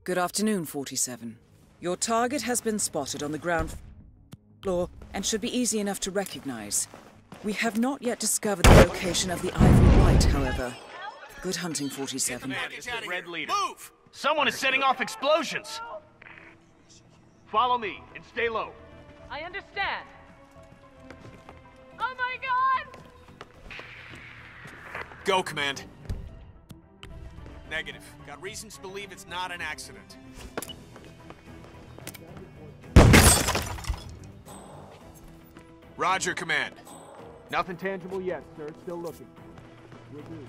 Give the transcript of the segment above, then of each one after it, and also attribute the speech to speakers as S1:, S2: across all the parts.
S1: Good afternoon, 47. Your target has been spotted on the ground floor and should be easy enough to recognize. We have not yet discovered the location of the Ivory White, however. Good hunting, 47.
S2: Command, this is Red Leader. Move! Someone is setting off explosions! Follow me and stay low.
S3: I understand. Oh my god!
S4: Go, Command. Negative. Got reasons to believe it's not an accident. Roger, Command.
S2: Nothing tangible yet, sir. Still looking. Will do.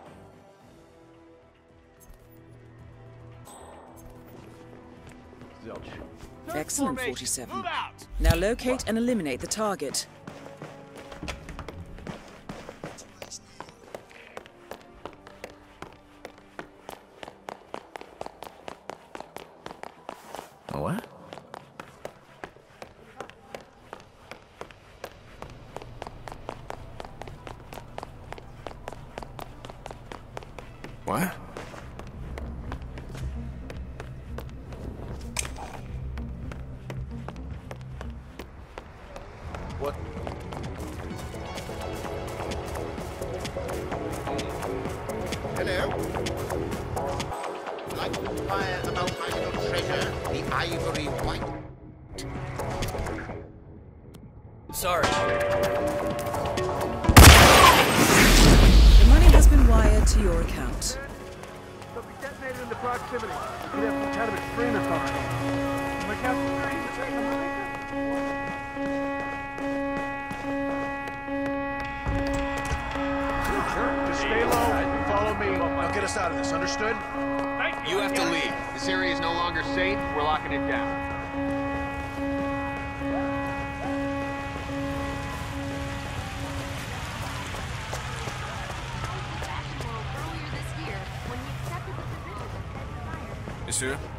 S2: Zilch.
S1: Excellent, 47.
S2: Move out!
S1: Now locate and eliminate the target.
S5: What? What?
S4: What?
S6: Hello? I'd like to inquire about my little treasure, the Ivory White.
S5: Sorry.
S1: The money has been wired to your account.
S2: Something detonated in the proximity. Could have some kind of extremist on it. My captain Just stay low and follow me.
S4: Now get us out of this, understood?
S2: Thank
S4: You have to leave.
S2: This area is no longer safe. We're locking it down.
S7: earlier this year when he accepted the position as head designer.
S4: Monsieur?